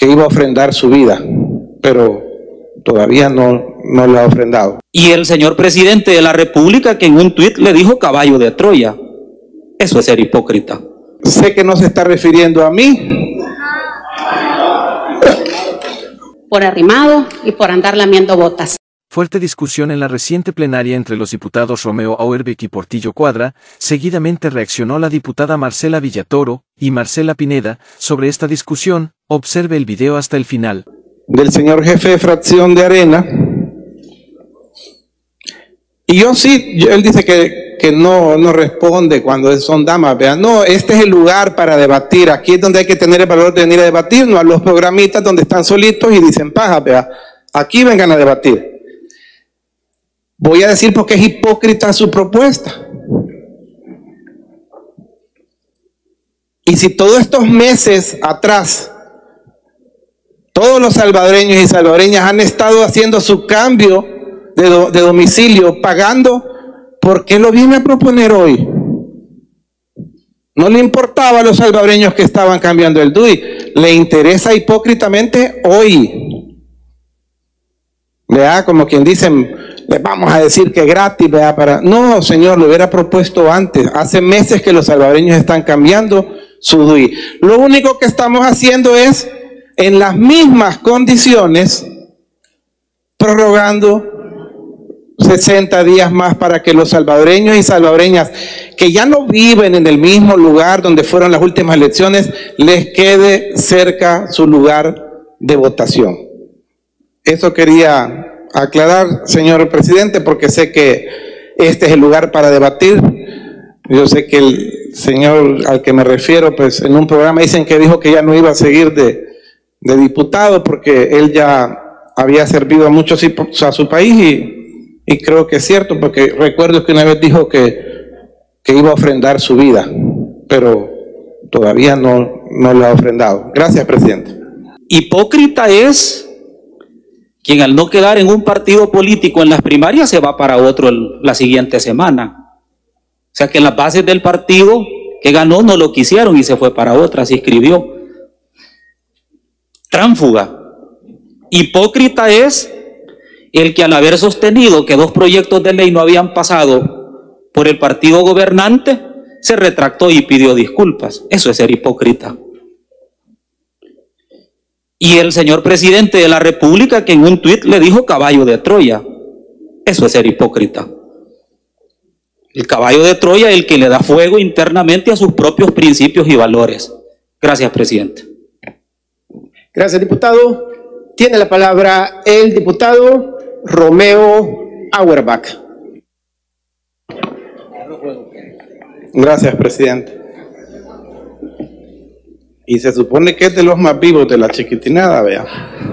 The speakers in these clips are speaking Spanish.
que iba a ofrendar su vida, pero todavía no lo ha ofrendado. Y el señor presidente de la República, que en un tuit le dijo caballo de Troya. Eso es ser hipócrita. Sé que no se está refiriendo a mí. Por arrimado y por andar lamiendo botas. Fuerte discusión en la reciente plenaria entre los diputados Romeo Auerbeck y Portillo Cuadra. Seguidamente reaccionó la diputada Marcela Villatoro y Marcela Pineda sobre esta discusión. Observe el video hasta el final. Del señor jefe de fracción de Arena. Y él dice que no responde cuando son damas, vean. No, este es el lugar para debatir. Aquí es donde hay que tener el valor de venir a debatir, no a los programitas donde están solitos y dicen paja, vean. Aquí vengan a debatir. Voy a decir porque es hipócrita su propuesta. Y si todos estos meses atrás, todos los salvadoreños y salvadoreñas han estado haciendo su cambio de domicilio, pagando, ¿por qué lo viene a proponer hoy? No le importaba a los salvadoreños que estaban cambiando el DUI, le interesa hipócritamente hoy. Vea, como quien dicen, les vamos a decir que gratis, vea, no, señor, lo hubiera propuesto antes. Hace meses que los salvadoreños están cambiando su DUI. Lo único que estamos haciendo es, en las mismas condiciones, prorrogando 60 días más para que los salvadoreños y salvadoreñas que ya no viven en el mismo lugar donde fueron las últimas elecciones, les quede cerca su lugar de votación. Eso quería aclarar, señor presidente, porque sé que este es el lugar para debatir. Yo sé que el señor al que me refiero, pues en un programa dicen que dijo que ya no iba a seguir de diputado porque él ya había servido a muchos a su país y creo que es cierto, porque recuerdo que una vez dijo que iba a ofrendar su vida, pero todavía no lo ha ofrendado. Gracias, presidente. Hipócrita es quien al no quedar en un partido político en las primarias se va para otro la siguiente semana. O sea que las bases del partido que ganó no lo quisieron y se fue para otra, se inscribió. Tránfuga. Hipócrita es el que al haber sostenido que 2 proyectos de ley no habían pasado por el partido gobernante, se retractó y pidió disculpas. Eso es ser hipócrita. Y el señor presidente de la República, que en un tuit le dijo caballo de Troya. Eso es ser hipócrita. El caballo de Troya es el que le da fuego internamente a sus propios principios y valores. Gracias, presidente. Gracias, diputado. Tiene la palabra el diputado Romeo Auerbeck. Gracias, presidente. Y se supone que es de los más vivos de la chiquitinada, vea.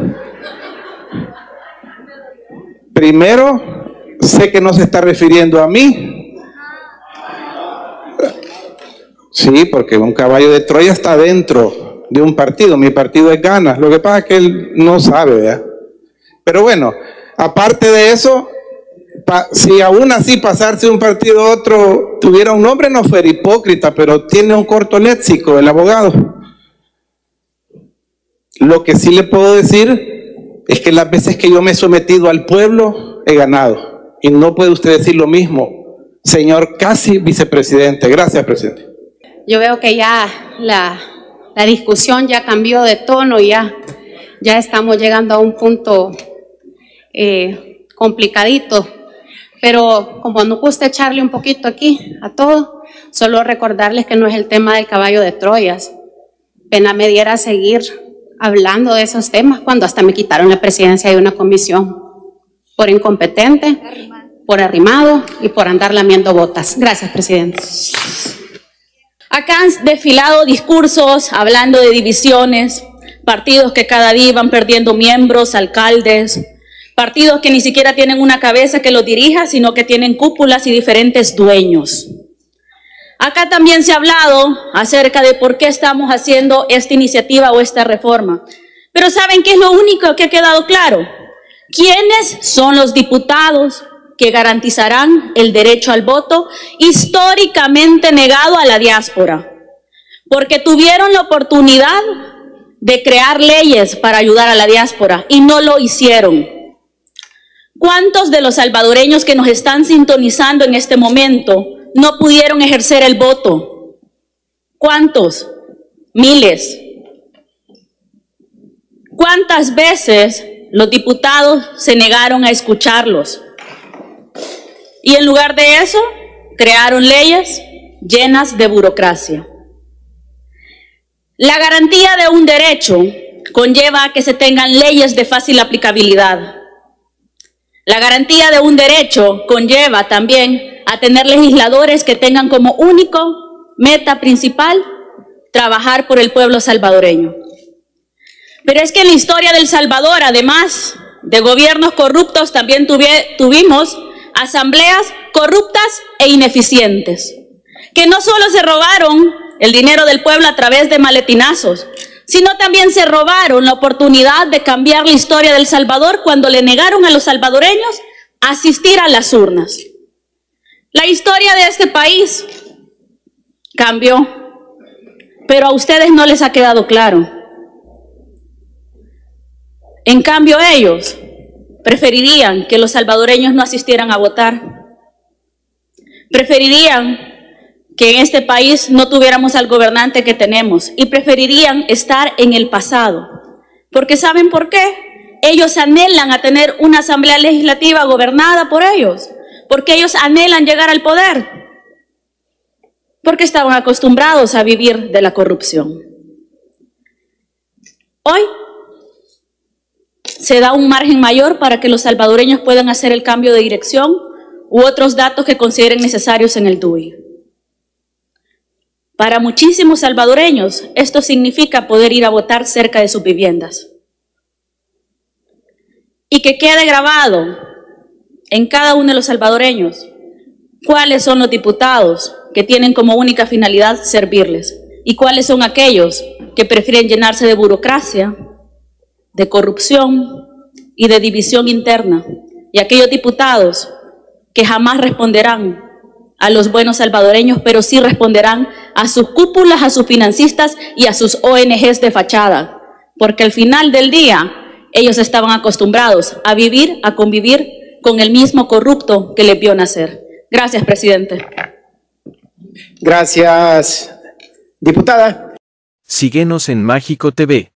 Primero, sé que no se está refiriendo a mí. Sí, porque un caballo de Troya está dentro de un partido. Mi partido es Ganas. Lo que pasa es que él no sabe, ¿verdad? Pero bueno, aparte de eso, si aún así pasarse de un partido a otro tuviera un nombre, no fuera hipócrita, pero tiene un corto léxico el abogado. Lo que sí le puedo decir es que las veces que yo me he sometido al pueblo, he ganado. Y no puede usted decir lo mismo, señor casi vicepresidente. Gracias, presidente. Yo veo que ya la discusión ya cambió de tono y ya estamos llegando a un punto complicadito. Pero como no gusta echarle un poquito aquí a todo, solo recordarles que no es el tema del caballo de Troyas. Pena me diera seguir hablando de esos temas cuando hasta me quitaron la presidencia de una comisión por incompetente, por arrimado y por andar lamiendo botas. Gracias, presidente. Acá han desfilado discursos hablando de divisiones, partidos que cada día van perdiendo miembros, alcaldes, partidos que ni siquiera tienen una cabeza que los dirija, sino que tienen cúpulas y diferentes dueños. Acá también se ha hablado acerca de por qué estamos haciendo esta iniciativa o esta reforma. Pero ¿saben qué es lo único que ha quedado claro? ¿Quiénes son los diputados que garantizarán el derecho al voto históricamente negado a la diáspora? Porque tuvieron la oportunidad de crear leyes para ayudar a la diáspora y no lo hicieron. ¿Cuántos de los salvadoreños que nos están sintonizando en este momento no pudieron ejercer el voto? ¿Cuántos? Miles. ¿Cuántas veces los diputados se negaron a escucharlos? Y en lugar de eso, crearon leyes llenas de burocracia. La garantía de un derecho conlleva a que se tengan leyes de fácil aplicabilidad. La garantía de un derecho conlleva también a tener legisladores que tengan como único meta principal trabajar por el pueblo salvadoreño. Pero es que en la historia del Salvador, además de gobiernos corruptos, también tuvimos asambleas corruptas e ineficientes, que no solo se robaron el dinero del pueblo a través de maletinazos, sino también se robaron la oportunidad de cambiar la historia del Salvador cuando le negaron a los salvadoreños asistir a las urnas. La historia de este país cambió, pero a ustedes no les ha quedado claro. En cambio, ellos preferirían que los salvadoreños no asistieran a votar. Preferirían que en este país no tuviéramos al gobernante que tenemos y preferirían estar en el pasado. Porque ¿saben por qué? Ellos anhelan a tener una asamblea legislativa gobernada por ellos. Porque ellos anhelan llegar al poder. Porque estaban acostumbrados a vivir de la corrupción. Hoy se da un margen mayor para que los salvadoreños puedan hacer el cambio de dirección u otros datos que consideren necesarios en el DUI. Para muchísimos salvadoreños, esto significa poder ir a votar cerca de sus viviendas. Y que quede grabado en cada uno de los salvadoreños cuáles son los diputados que tienen como única finalidad servirles y cuáles son aquellos que prefieren llenarse de burocracia, de corrupción y de división interna, y aquellos diputados que jamás responderán a los buenos salvadoreños, pero sí responderán a sus cúpulas, a sus financistas y a sus ONGs de fachada, porque al final del día ellos estaban acostumbrados a vivir, a convivir con el mismo corrupto que les vio nacer. Gracias, presidente. Gracias, diputada. Síguenos en Mágico TV.